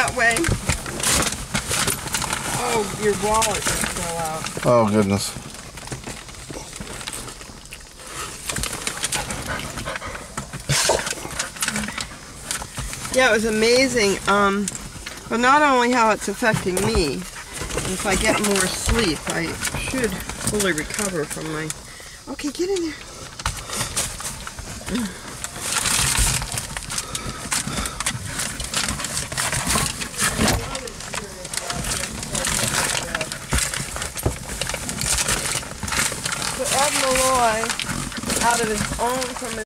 that way. Oh, your wallet just fell out. Oh, goodness. Yeah, it was amazing. But not only how it's affecting me, if I get more sleep, I should fully recover from my... Okay, get in there. So Ed Malloy, out of his own, from his